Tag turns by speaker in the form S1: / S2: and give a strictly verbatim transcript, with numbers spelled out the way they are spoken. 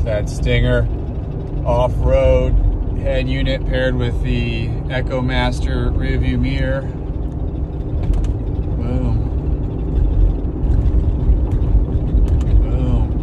S1: that Stinger off-road head unit paired with the EchoMaster Rearview Mirror. Boom.